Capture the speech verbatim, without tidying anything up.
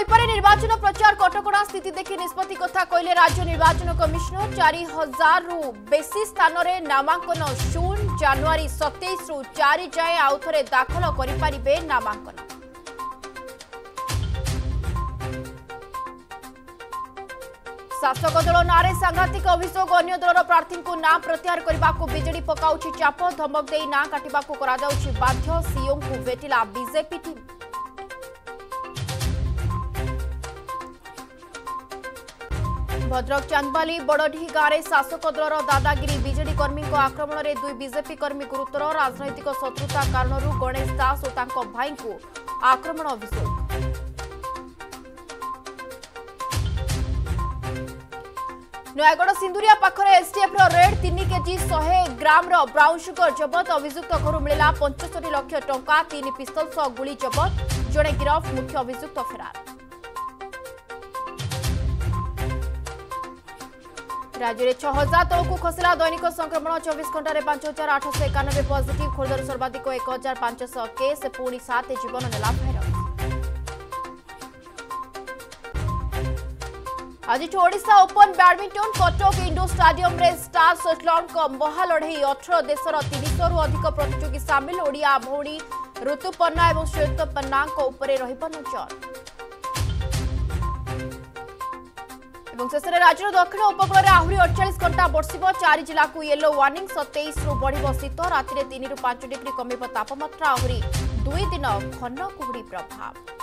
होईपारे निर्वाचन प्रचार कटकणा स्थिति देखि निष्पत्ति कथा कहले राज्य निर्वाचन कमिशनर चार हजार रु बेसी स्थान में नामांकन शून्य जनवरी सत्ताईस रु चार जाए आउ थे दाखल करें नामांकन। शासक दल नारे सांघातिक अभियोग अन्य दलर प्रार्थी को ना प्रत्याहार करने को बीजेडी पकाउछि चाप धमक दे ना काटिबा को करा जाउछि बाध्य सीओ को भेटिला बीजेपी टीम। भद्रक चांदबाली बड़ढी गाँव शासक दलर दादागिरी बीजेडी कर्मी आक्रमण में दुई बीजेपी कर्मी गुरुतर राजनैतिक शत्रुता कारण गणेश दास और तांको भाई को आक्रमण अभियोग। नयगढ़ सिंदुरिया पाखरे एसटीएफ रेड तीन केजी सौ ग्राम ब्राउन सुगर जबत अभियुक्त घर मिला पचहत्तर लाख टंका तीन पिस्तल सह गुली जबत जड़े गिरफ मुख्य अभियुक्त फेरार। राज्य में छह हजार तलक खसला दैनिक संक्रमण चौबीस घंटे पांच हजार आठ सौ एकानबे पॉजिटिव खोर्धर सर्वाधिक एक हजार पांच सौ केस पुणी सात जीवन नेला भाइरस। आज Odisha open badminton Cuttack indoor stadium रे स्टार शटलर महालढ़ई अठारह देशर तीन सौ रु अधिक प्रतियोगी सामिल ओडिया भौणी ऋतुपर्णा और श्वेतपर्णा नजर। शेष में राज्य दक्षिण उपकूल आहरी अड़चाश घंटा बर्षिब चार जिला को येलो वार्निंग सत्ताईस रु बढ़ शीत राति तीन रु पांच डिग्री कमिब तापमात्रा आहरी दुई दिन घन कुहुड़ी प्रभाव।